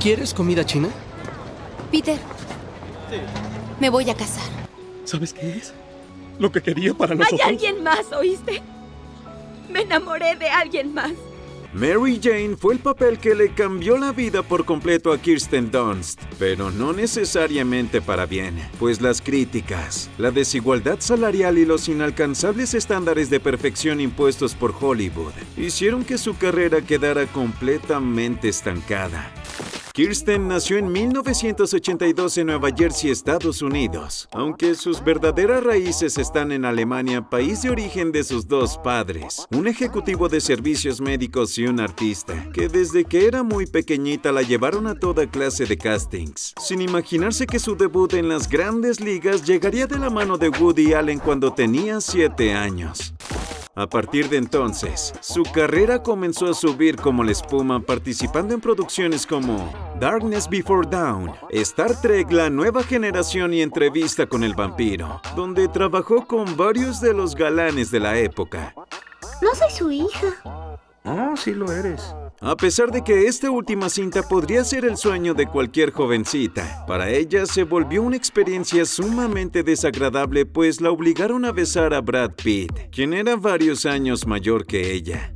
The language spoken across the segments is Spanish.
¿Quieres comida china? Peter, me voy a casar. ¿Sabes qué es? Lo que quería para nosotros. Hay alguien más, ¿oíste? Me enamoré de alguien más. Mary Jane fue el papel que le cambió la vida por completo a Kirsten Dunst, pero no necesariamente para bien, pues las críticas, la desigualdad salarial y los inalcanzables estándares de perfección impuestos por Hollywood hicieron que su carrera quedara completamente estancada. Kirsten nació en 1982 en Nueva Jersey, Estados Unidos, aunque sus verdaderas raíces están en Alemania, país de origen de sus dos padres, un ejecutivo de servicios médicos y un artista, que desde que era muy pequeñita la llevaron a toda clase de castings, sin imaginarse que su debut en las grandes ligas llegaría de la mano de Woody Allen cuando tenía 7 años. A partir de entonces, su carrera comenzó a subir como la espuma, participando en producciones como Darkness Before Dawn, Star Trek La Nueva Generación y Entrevista con el Vampiro, donde trabajó con varios de los galanes de la época. No soy su hija. Oh, sí lo eres. A pesar de que esta última cinta podría ser el sueño de cualquier jovencita, para ella se volvió una experiencia sumamente desagradable, pues la obligaron a besar a Brad Pitt, quien era varios años mayor que ella.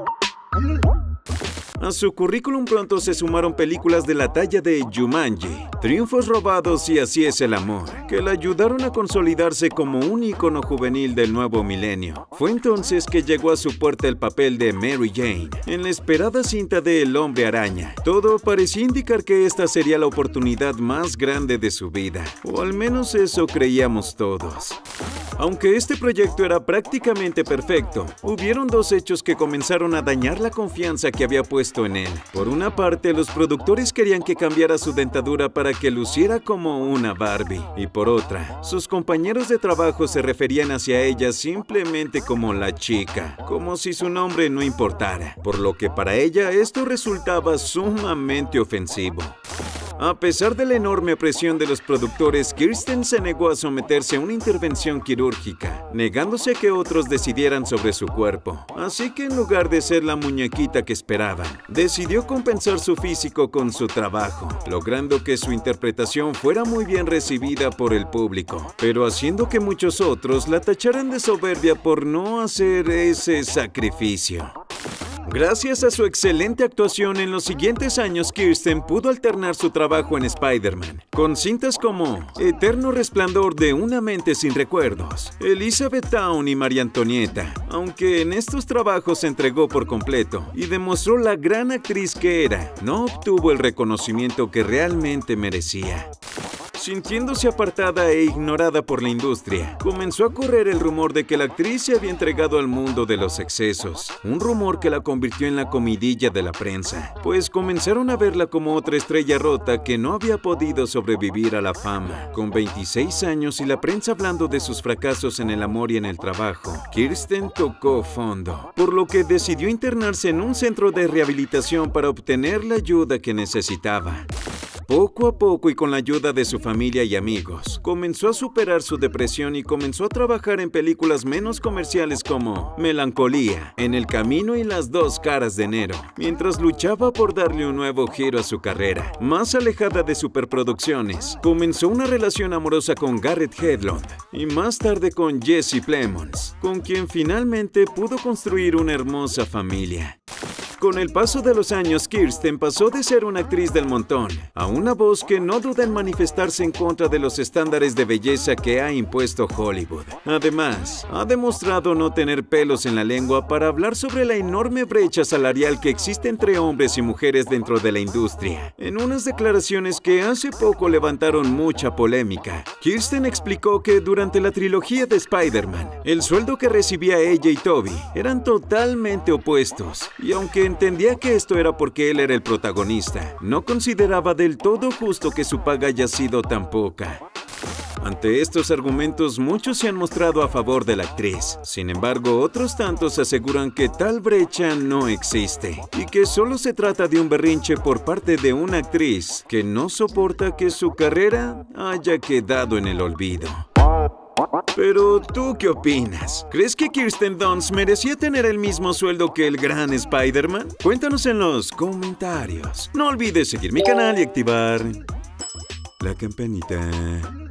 A su currículum pronto se sumaron películas de la talla de Jumanji, Triunfos robados y Así es el amor, que la ayudaron a consolidarse como un ícono juvenil del nuevo milenio. Fue entonces que llegó a su puerta el papel de Mary Jane, en la esperada cinta de El Hombre Araña. Todo parecía indicar que esta sería la oportunidad más grande de su vida, o al menos eso creíamos todos. Aunque este proyecto era prácticamente perfecto, hubieron dos hechos que comenzaron a dañar la confianza que había puesto en él. Por una parte, los productores querían que cambiara su dentadura para que luciera como una Barbie. Y por otra, sus compañeros de trabajo se referían hacia ella simplemente como la chica, como si su nombre no importara, por lo que para ella esto resultaba sumamente ofensivo. A pesar de la enorme presión de los productores, Kirsten se negó a someterse a una intervención quirúrgica, negándose a que otros decidieran sobre su cuerpo. Así que en lugar de ser la muñequita que esperaban, decidió compensar su físico con su trabajo, logrando que su interpretación fuera muy bien recibida por el público, pero haciendo que muchos otros la tacharan de soberbia por no hacer ese sacrificio. Gracias a su excelente actuación en los siguientes años, Kirsten pudo alternar su trabajo en Spider-Man, con cintas como Eterno Resplandor de una mente sin recuerdos, Elizabethtown y María Antonieta, aunque en estos trabajos se entregó por completo y demostró la gran actriz que era, no obtuvo el reconocimiento que realmente merecía. Sintiéndose apartada e ignorada por la industria, comenzó a correr el rumor de que la actriz se había entregado al mundo de los excesos, un rumor que la convirtió en la comidilla de la prensa, pues comenzaron a verla como otra estrella rota que no había podido sobrevivir a la fama. Con 26 años y la prensa hablando de sus fracasos en el amor y en el trabajo, Kirsten tocó fondo, por lo que decidió internarse en un centro de rehabilitación para obtener la ayuda que necesitaba. Poco a poco y con la ayuda de su familia y amigos, comenzó a superar su depresión y comenzó a trabajar en películas menos comerciales como Melancolía, En el camino y Las dos caras de enero, mientras luchaba por darle un nuevo giro a su carrera. Más alejada de superproducciones, comenzó una relación amorosa con Garrett Hedlund y más tarde con Jesse Plemons, con quien finalmente pudo construir una hermosa familia. Con el paso de los años, Kirsten pasó de ser una actriz del montón a una voz que no duda en manifestarse en contra de los estándares de belleza que ha impuesto Hollywood. Además, ha demostrado no tener pelos en la lengua para hablar sobre la enorme brecha salarial que existe entre hombres y mujeres dentro de la industria. En unas declaraciones que hace poco levantaron mucha polémica, Kirsten explicó que durante la trilogía de Spider-Man, el sueldo que recibía ella y Tobey eran totalmente opuestos, y aunque entendía que esto era porque él era el protagonista, no consideraba del todo justo que su paga haya sido tan poca. Ante estos argumentos, muchos se han mostrado a favor de la actriz. Sin embargo, otros tantos aseguran que tal brecha no existe y que solo se trata de un berrinche por parte de una actriz que no soporta que su carrera haya quedado en el olvido. Pero, ¿tú qué opinas? ¿Crees que Kirsten Dunst merecía tener el mismo sueldo que el gran Spider-Man? Cuéntanos en los comentarios. No olvides seguir mi canal y activar la campanita.